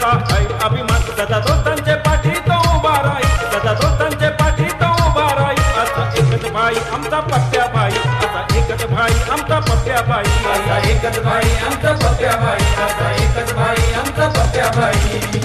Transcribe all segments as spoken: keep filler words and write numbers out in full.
त्यांचा है अभिमान सदा दोस्तांचे पाठी तो उभा राही सदा दोस्तांचे पाठी तो उभा राही असा एकच भाई आमचा पप्प्या भाई असा एकच भाई आमचा पप्प्या भाई असा एकच भाई आमचा पप्प्या भाई असा एकच भाई आमचा पप्प्या भाई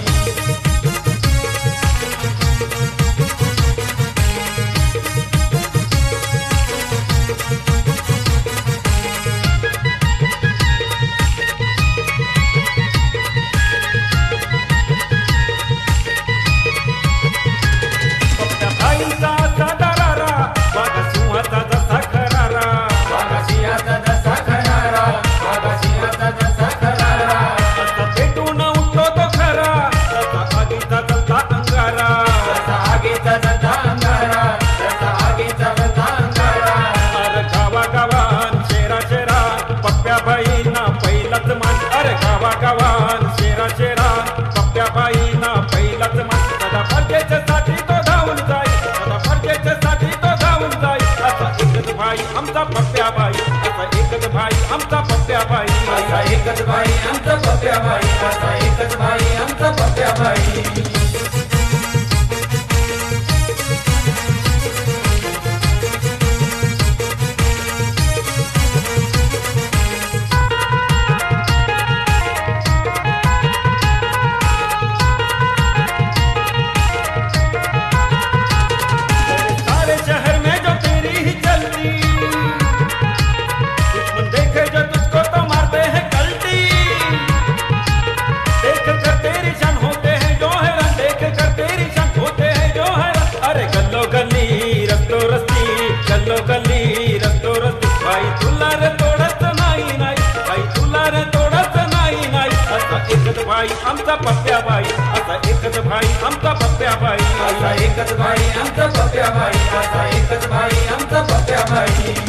गावान शेरा शेरा पप्प्या बाईना पहिलाच मान सदा फरकेच्यासाठी तो धावून जाई सदा फरकेच्यासाठी तो धावून जाई असा एकच भाई आमचा पप्प्या बाई असा एकच भाई आमचा पप्प्या बाई असा एकच भाई आमचा पप्प्या भाई असा एकच भाई आमचा पप्प्या भाई गल्लो गल्ली रस्तो रस्ती भाई तुला रे तोडत नाही नाही भाई तुला रे तोडत नाही नाही असा एकच भाई आमचा पप्प्या भाई असा एकच भाई आमचा पप्प्या भाई असा एकच भाई आमचा पप्प्या भाई असा एकच भाई आमचा पप्प्या भाई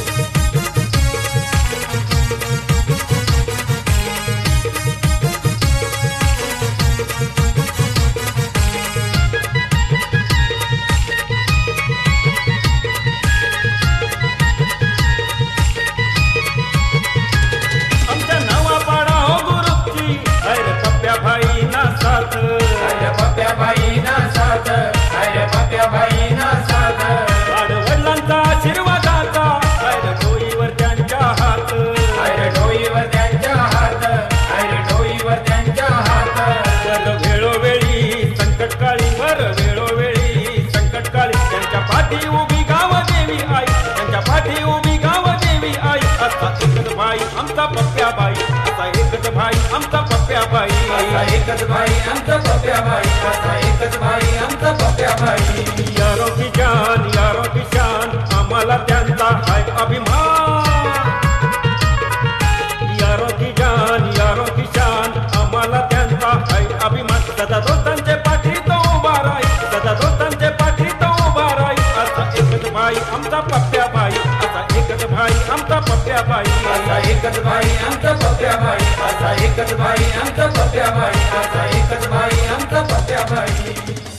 अरे पप्प्या भाई ना साथ अरे पप्प्या भाई ना साथ वडिलांचा आशीर्वादाचा अरे डोईवर त्यांच्या हात अरे डोईवर त्यांच्या हात अरे डोईवर त्यांच्या हात वर वेळोवेळी संकटकाळी वर वेळोवेळी संकटकाळी त्यांच्या पाठी उभी गाव देवी आई त्यांच्या पाठी उभी गाव देवी आई असा एकच भाई आमचा पप्प्या बाई असा एकच भाई आमचा पप्प्या बाई असा एकच भाई आमचा पप्प्या भाई असा एकच भाई आमचा पप्प्या भाई यारो की जान यारो की शान आम्हाला त्यांचा है अभिमान यारो की जान यारो की शान आम्हाला त्यांचा है अभिमान सदा दोस्तांचे पाठी तो उभा राही सदा दोस्तांचे पाठी तो उभा राही असा एकच भाई आमचा पप्प्या भाई असा एकच भाई आमचा पप्प्या भाई असा एकच भाई आमचा पप्प्या भाई असा एकच भाई आमचा पप्प्या भाई असा एकच भाई आमचा पप्प्या भाई